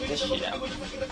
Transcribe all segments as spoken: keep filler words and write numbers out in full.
this shit out.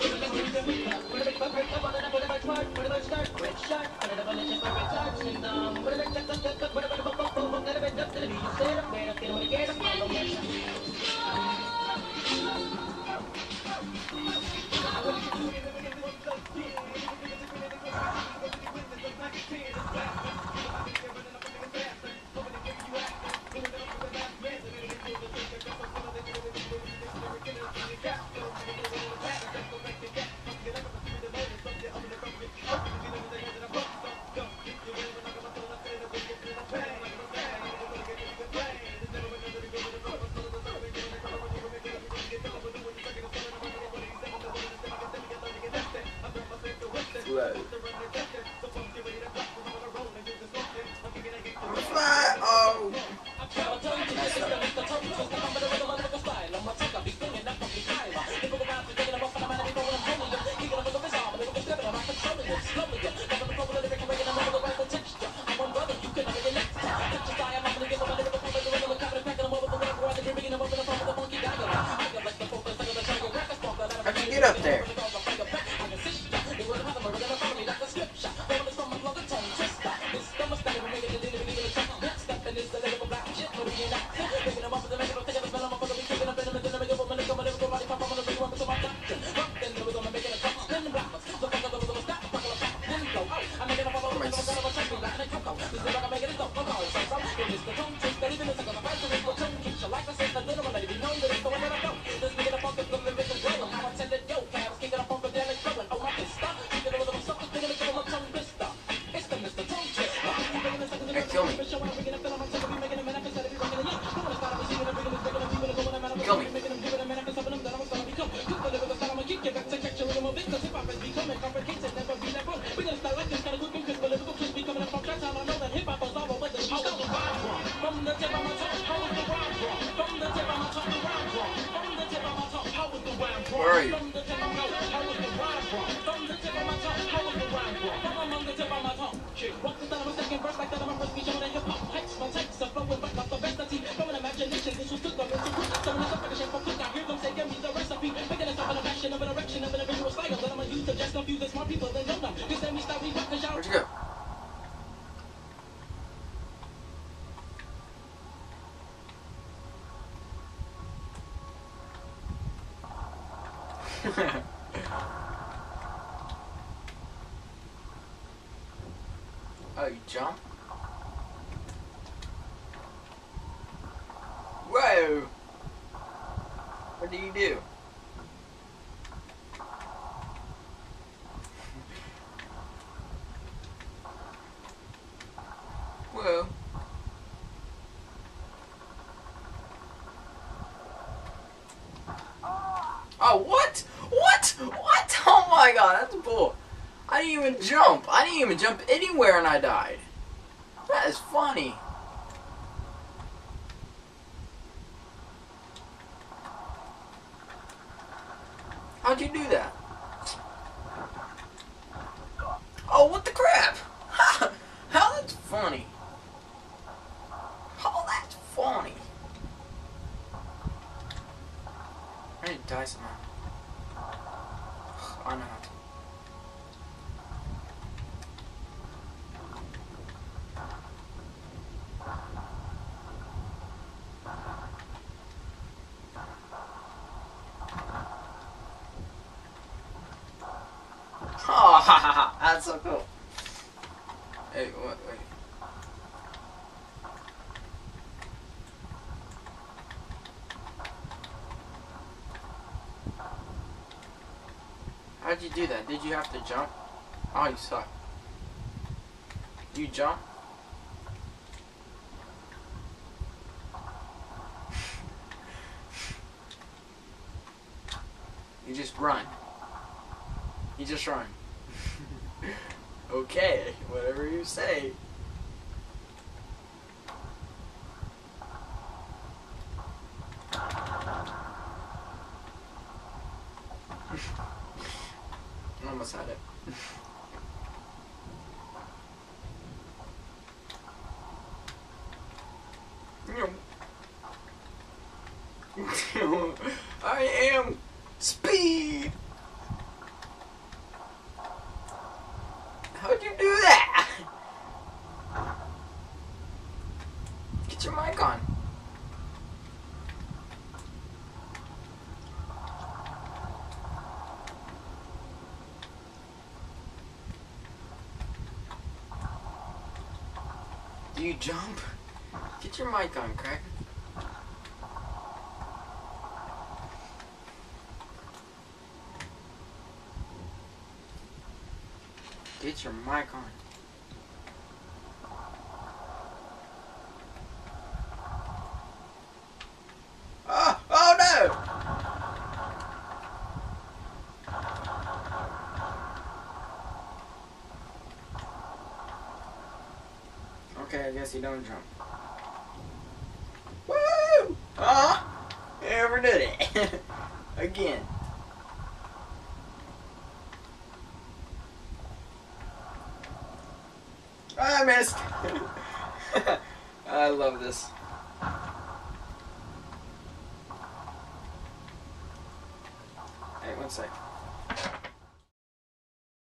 Oh! How'd you get up there? Kill me. Kill me. Where are you? Where'd you go? Oh, you jump? Whoa! What do you do? Whoa. Oh, what? What? What? Oh my god, that's bull. I didn't even jump. I didn't even jump anywhere and I died. That is funny. How'd you do that? Oh, what the crap? Ha! How that's funny. Oh, that's funny. I need to die somehow. I know how to. Oh, ha ha ha, that's so cool. Hey, what, wait. How'd you do that? Did you have to jump? Oh, you suck. You jump? You just run. You just run. Okay, whatever you say. Almost had it. I am Speed! How'd you do that? Get your mic on. Do you jump? Get your mic on, cracker. Get your mic on. Oh, oh no! Okay, I guess you don't jump. Woo! Uh-huh. You never did it. Again. I missed. I love this. Hey, one sec.